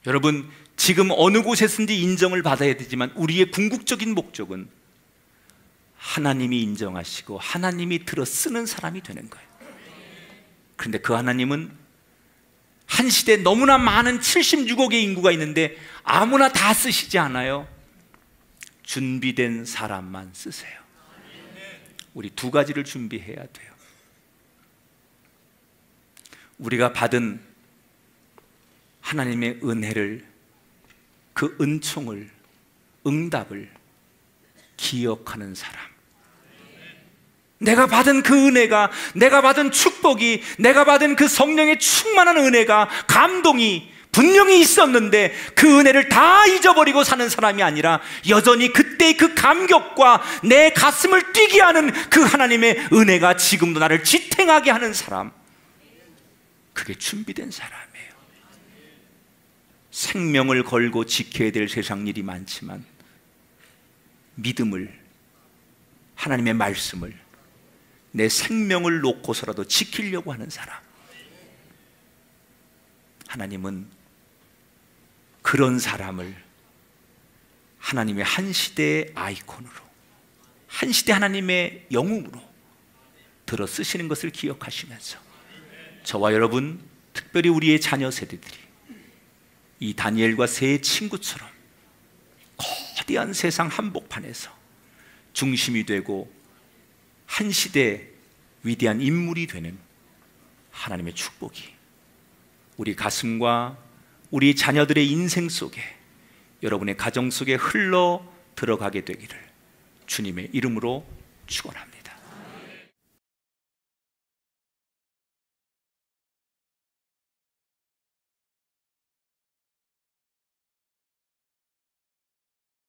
여러분, 지금 어느 곳에서든지 인정을 받아야 되지만 우리의 궁극적인 목적은 하나님이 인정하시고 하나님이 들어 쓰는 사람이 되는 거예요. 그런데 그 하나님은 한 시대에 너무나 많은 76억의 인구가 있는데 아무나 다 쓰시지 않아요. 준비된 사람만 쓰세요. 우리 두 가지를 준비해야 돼요. 우리가 받은 하나님의 은혜를, 그 은총을, 응답을 기억하는 사람. 내가 받은 그 은혜가, 내가 받은 축복이, 내가 받은 그 성령의 충만한 은혜가, 감동이 분명히 있었는데 그 은혜를 다 잊어버리고 사는 사람이 아니라 여전히 그때의 그 감격과 내 가슴을 뛰게 하는 그 하나님의 은혜가 지금도 나를 지탱하게 하는 사람, 그게 준비된 사람이에요. 생명을 걸고 지켜야 될 세상 일이 많지만 믿음을, 하나님의 말씀을 내 생명을 놓고서라도 지키려고 하는 사람, 하나님은 그런 사람을 하나님의 한 시대의 아이콘으로, 한 시대 하나님의 영웅으로 들어 쓰시는 것을 기억하시면서 저와 여러분, 특별히 우리의 자녀 세대들이 이 다니엘과 세 친구처럼 거대한 세상 한복판에서 중심이 되고 한 시대의 위대한 인물이 되는 하나님의 축복이 우리 가슴과 우리 자녀들의 인생 속에, 여러분의 가정 속에 흘러 들어가게 되기를 주님의 이름으로 축원합니다.